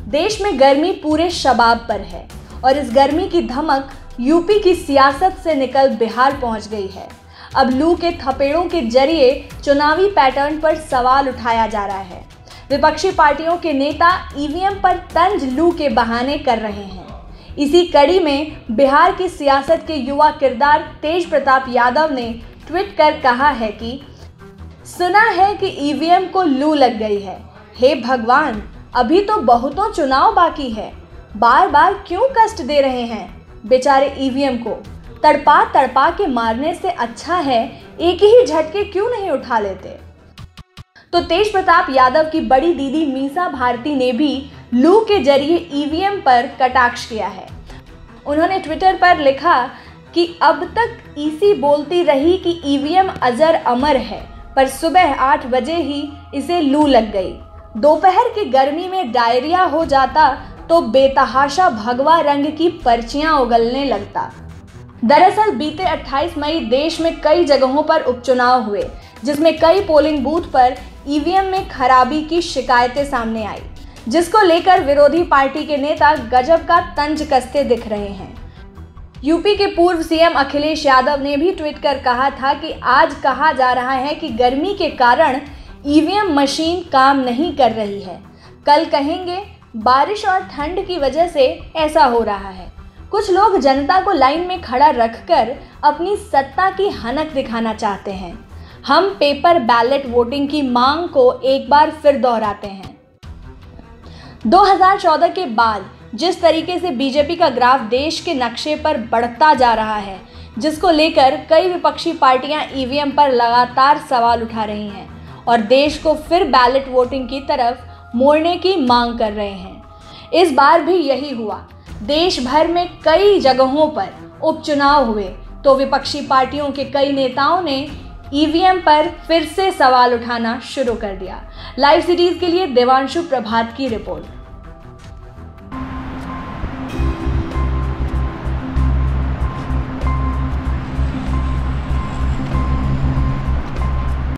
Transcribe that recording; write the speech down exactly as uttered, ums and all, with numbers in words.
देश में गर्मी पूरे शबाब पर है और इस गर्मी की धमक यूपी की सियासत से निकल बिहार पहुंच गई है। अब लू के थपेड़ों के जरिए चुनावी पैटर्न पर सवाल उठाया जा रहा है। विपक्षी पार्टियों के नेता ईवीएम पर तंज लू के बहाने कर रहे हैं। इसी कड़ी में बिहार की सियासत के युवा किरदार तेज प्रताप यादव ने ट्वीट कर कहा है कि सुना है कि ईवीएम को लू लग गई है। हे भगवान, अभी तो बहुतों चुनाव बाकी है, बार बार क्यों कष्ट दे रहे हैं बेचारे ईवीएम को। तड़पा तड़पा के मारने से अच्छा है एक ही झटके क्यों नहीं उठा लेते। तो तेज प्रताप यादव की बड़ी दीदी मीसा भारती ने भी लू के जरिए ईवीएम पर कटाक्ष किया है। उन्होंने ट्विटर पर लिखा कि अब तक ईसी बोलती रही कि ईवीएम अजर अमर है, पर सुबह आठ बजे ही इसे लू लग गई। दोपहर की गर्मी में डायरिया हो जाता तो बेतहाशा भगवा रंग की पर्चियां उगलने लगता। दरअसल बीते अट्ठाईस मई देश में कई जगहों पर उपचुनाव हुए, जिसमें कई पोलिंग बूथ पर ईवीएम में खराबी की शिकायतें सामने आई, जिसको लेकर विरोधी पार्टी के नेता गजब का तंज कसते दिख रहे हैं। यूपी के पूर्व सीएम अखिलेश यादव ने भी ट्वीट कर कहा था कि आज कहा जा रहा है कि गर्मी के कारण ईवीएम मशीन काम नहीं कर रही है, कल कहेंगे बारिश और ठंड की वजह से ऐसा हो रहा है। कुछ लोग जनता को लाइन में खड़ा रखकर अपनी सत्ता की हनक दिखाना चाहते हैं। हम पेपर बैलेट वोटिंग की मांग को एक बार फिर दोहराते हैं। दो हज़ार चौदह के बाद जिस तरीके से बीजेपी का ग्राफ देश के नक्शे पर बढ़ता जा रहा है, जिसको लेकर कई विपक्षी पार्टियां ईवीएम पर लगातार सवाल उठा रही हैं और देश को फिर बैलेट वोटिंग की तरफ मोड़ने की मांग कर रहे हैं। इस बार भी यही हुआ। देश भर में कई जगहों पर उपचुनाव हुए तो विपक्षी पार्टियों के कई नेताओं ने ईवीएम पर फिर से सवाल उठाना शुरू कर दिया। लाइव सीरीज के लिए देवांशु प्रभात की रिपोर्ट।